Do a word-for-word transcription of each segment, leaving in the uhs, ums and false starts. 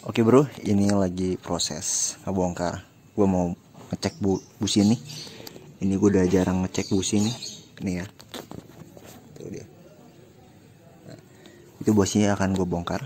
Oke bro, ini lagi proses ngebongkar. Gue mau ngecek bu busi ini. Ini gue udah jarang ngecek busi ini. Ini ya. Tuh dia. Nah, itu businya akan gue bongkar.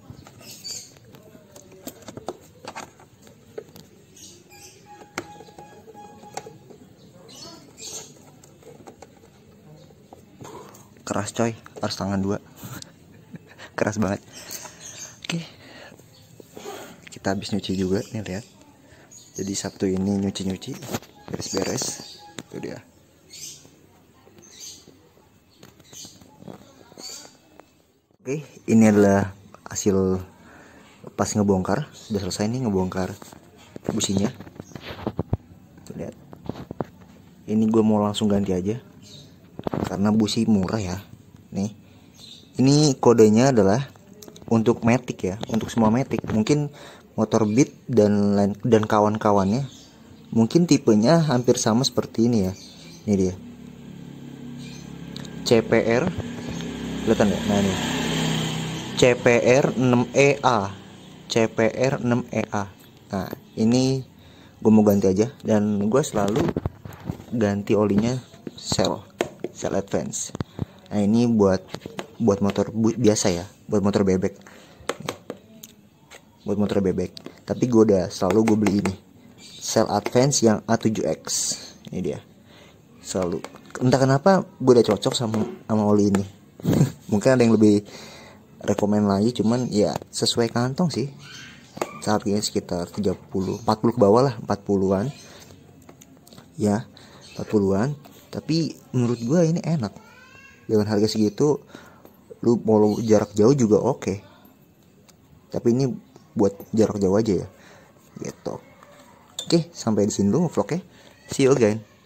Keras coy, harus tangan dua. Keras banget. Oke. Kita habis nyuci juga nih, lihat. Jadi Sabtu ini nyuci-nyuci, beres-beres. Itu dia. Oke, ini adalah hasil pas ngebongkar. Sudah selesai nih ngebongkar businya. Tuh lihat. Ini gue mau langsung ganti aja. Karena busi murah ya. Nih. Ini kodenya adalah untuk Matic ya, untuk semua Matic. Mungkin motor Beat dan dan kawan-kawannya mungkin tipenya hampir sama seperti ini ya. Ini dia. C P R. Kelihatan ya? Nah, ini. C P R enam E A. C P R enam E A. Nah, ini gue mau ganti aja dan gue selalu ganti olinya Shell. Shell Advance. Nah, ini buat buat motor biasa ya, buat motor bebek. Buat motor bebek. Tapi gue udah selalu gue beli ini Shell Advance yang A tujuh X. Ini dia. Selalu. Entah kenapa gue udah cocok sama sama oli ini. Mungkin ada yang lebih rekomen lagi, cuman ya sesuai kantong sih. Harganya sekitar tiga puluh, empat puluh ke bawah lah, empat puluhan. Ya, empat puluhan. Tapi menurut gue ini enak. Dengan harga segitu lu mau jarak jauh juga oke. Okay. Tapi ini buat jarak jauh aja ya. Gitu. Oke, sampai di sini dulu vlognya. See you again.